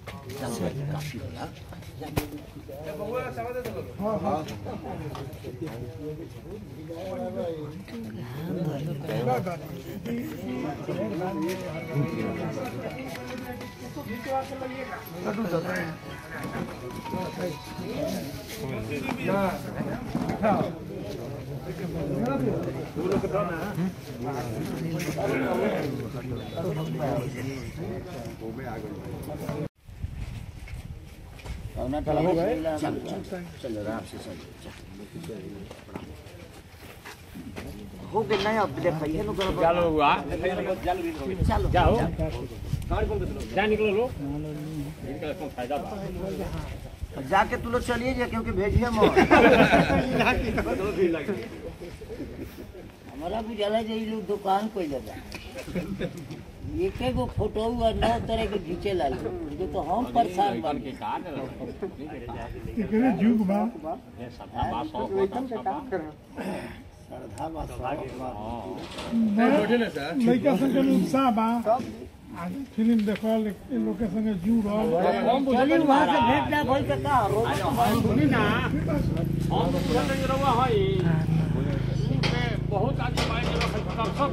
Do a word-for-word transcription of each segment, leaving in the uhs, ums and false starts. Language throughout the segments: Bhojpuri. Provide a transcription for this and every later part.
काफी होला हां हां चलो आराम से हो गए ना अब दिखाइए नो चलो हुआ चलो जाओ जा निकलो लो इनका कौन फायदा जाके तू लोग चलिए जा क्योंकि भेजिए मोर हमारा बुझाला जे लोग दुकान कोई लगा एक एगो फोटो और नौ तरह के खींचे ला जो तो हम परेशान बन के का एकरे जुग बा ये सदा बास हो एकदम से काम कर सरधा बास मैं बैठे ना सर लइका संग उत्साह बा आगे फिल्म देखो लोकेशन के जू रहल हम चली वहां से भेट ना भइल का रोज सुनी ना हम तुरंत रवा हई बहुत आदमी माइंड में सब सब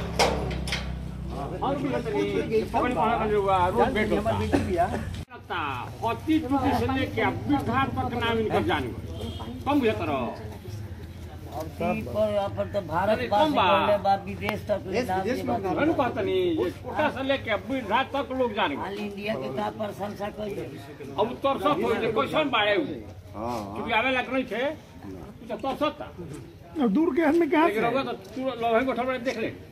और भी हतनी अपन पढ़ा कर हुआ रोज बेट होता लगता होती चुकी से लेके बिहार तक नाम इनका जाने कम बेहतर अब पर पर तो भारत वासी बोले बा विदेश तक नाम के बात रन बात नहीं ये छोटा से लेके बिहार तक लोग जाने ऑल इंडिया के का प्रशंसा कोई अब तोर सब कोई क्वेश्चन बाड़े हां क्योंकि आवे लग नहीं थे तो तोर सब था दूर के हमें कहां से तू लोहे को ठोड़ देख ले